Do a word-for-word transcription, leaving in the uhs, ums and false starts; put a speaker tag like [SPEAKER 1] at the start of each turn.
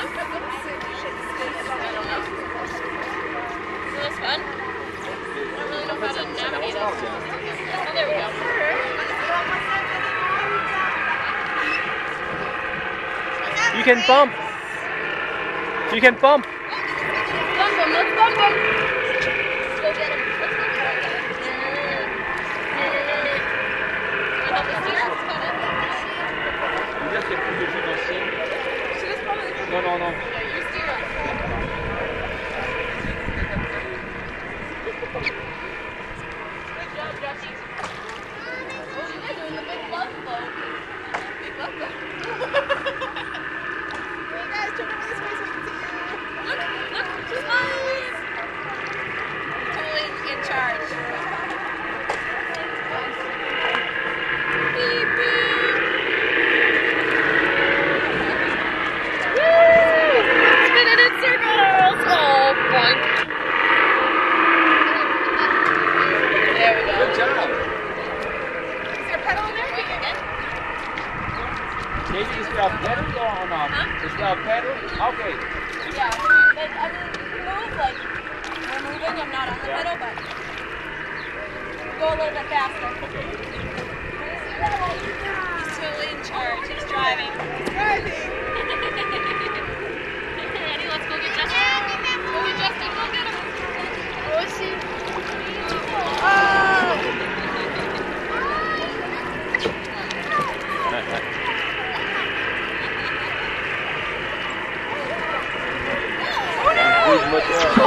[SPEAKER 1] this fun? I really don't know how to navigate it. Oh, there we go.
[SPEAKER 2] You can bump. You can bump.
[SPEAKER 1] Bump him, let's bump him. Let's go get him. Let's go get him.
[SPEAKER 2] Non, non, non.
[SPEAKER 1] Good job, Joshie. Oh, you're doing the big love float. Big love float.
[SPEAKER 3] Hey guys, turn over this way so we can see you.
[SPEAKER 1] Look, look, she's smiling. Totally in charge. Beep, beep. Woo! Spinning in circles. Oh, boink. There we go.
[SPEAKER 2] Good job.
[SPEAKER 3] Is there a pedal in there?
[SPEAKER 1] Again?
[SPEAKER 2] Katie, is there a pedal or not?
[SPEAKER 1] Huh?
[SPEAKER 2] Is there a pedal? Okay.
[SPEAKER 1] Yeah, but I mean, move like we're moving. I'm not on the pedal, but go a little bit faster.
[SPEAKER 2] Okay.
[SPEAKER 1] He's totally in charge. He's driving.
[SPEAKER 3] Driving.
[SPEAKER 1] Ready? Let's go get Justin. Go get Justin. Go get him. Oh, is he?
[SPEAKER 3] Oh!
[SPEAKER 2] Bouge moteur.